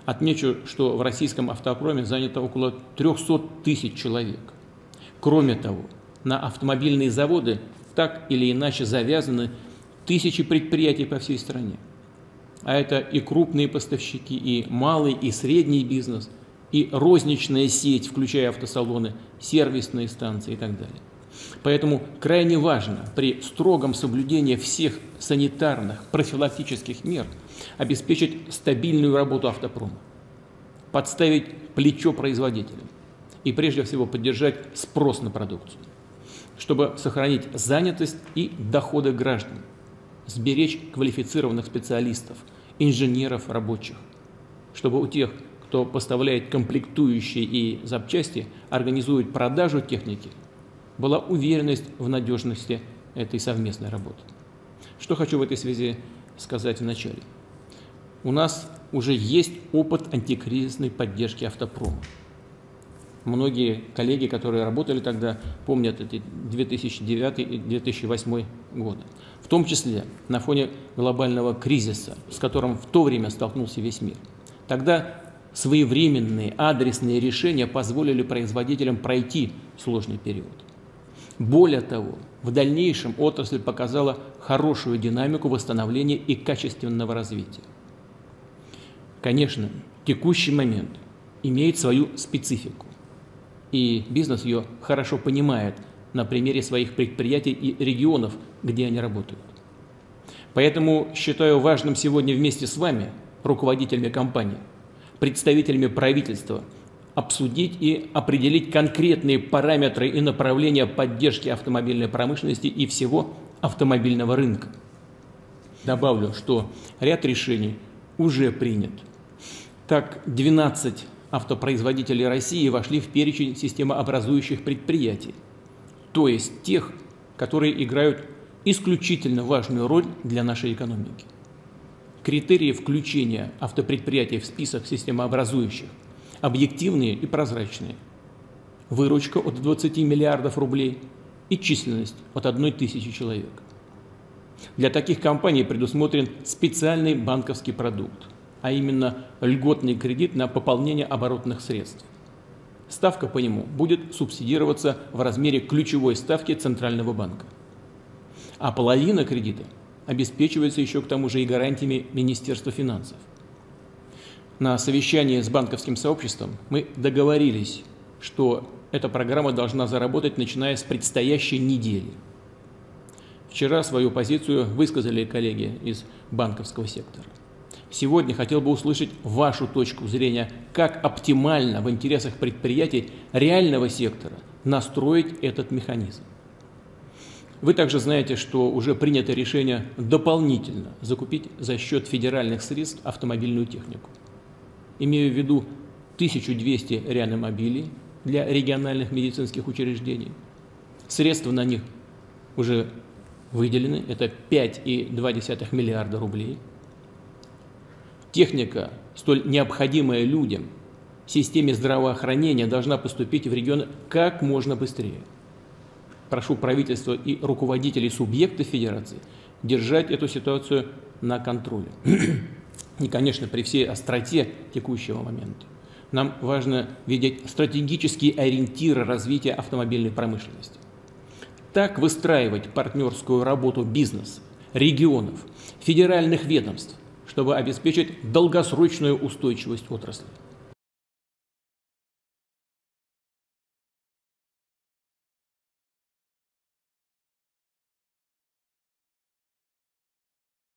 Отмечу, что в российском автопроме занято около 300 тысяч человек. Кроме того, на автомобильные заводы так или иначе завязаны тысячи предприятий по всей стране. А это и крупные поставщики, и малый, и средний бизнес, и розничная сеть, включая автосалоны, сервисные станции и так далее. Поэтому крайне важно при строгом соблюдении всех санитарных, профилактических мер обеспечить стабильную работу автопрома, подставить плечо производителям и прежде всего поддержать спрос на продукцию, чтобы сохранить занятость и доходы граждан, сберечь квалифицированных специалистов, инженеров, рабочих, чтобы у тех, кто поставляет комплектующие и запчасти, организует продажу техники, была уверенность в надежности этой совместной работы. Что хочу в этой связи сказать вначале. У нас уже есть опыт антикризисной поддержки автопрома. Многие коллеги, которые работали тогда, помнят эти 2009 и 2008 годы. В том числе на фоне глобального кризиса, с которым в то время столкнулся весь мир. Тогда своевременные адресные решения позволили производителям пройти сложный период. Более того, в дальнейшем отрасль показала хорошую динамику восстановления и качественного развития. Конечно, текущий момент имеет свою специфику, и бизнес ее хорошо понимает на примере своих предприятий и регионов, где они работают. Поэтому считаю важным сегодня вместе с вами, руководителями компаний, представителями правительства, обсудить и определить конкретные параметры и направления поддержки автомобильной промышленности и всего автомобильного рынка. Добавлю, что ряд решений уже принят. Так, 12 автопроизводителей России вошли в перечень системообразующих предприятий, то есть тех, которые играют исключительно важную роль для нашей экономики. Критерии включения автопредприятий в список системообразующих объективные и прозрачные. Выручка от 20 миллиардов рублей и численность от 1 тысячи человек. Для таких компаний предусмотрен специальный банковский продукт, а именно льготный кредит на пополнение оборотных средств. Ставка по нему будет субсидироваться в размере ключевой ставки Центрального банка. А половина кредита обеспечивается еще к тому же и гарантиями Министерства финансов. На совещании с банковским сообществом мы договорились, что эта программа должна заработать, начиная с предстоящей недели. Вчера свою позицию высказали коллеги из банковского сектора. Сегодня хотел бы услышать вашу точку зрения, как оптимально в интересах предприятий реального сектора настроить этот механизм. Вы также знаете, что уже принято решение дополнительно закупить за счет федеральных средств автомобильную технику. Имею в виду 1200 реанимобилей для региональных медицинских учреждений. Средства на них уже выделены, это 5,2 миллиарда рублей. Техника, столь необходимая людям, системе здравоохранения, должна поступить в регионы как можно быстрее. Прошу правительство и руководителей субъектов федерации держать эту ситуацию на контроле. И, конечно, при всей остроте текущего момента нам важно видеть стратегические ориентиры развития автомобильной промышленности. Так выстраивать партнерскую работу бизнеса, регионов, федеральных ведомств, чтобы обеспечить долгосрочную устойчивость отрасли.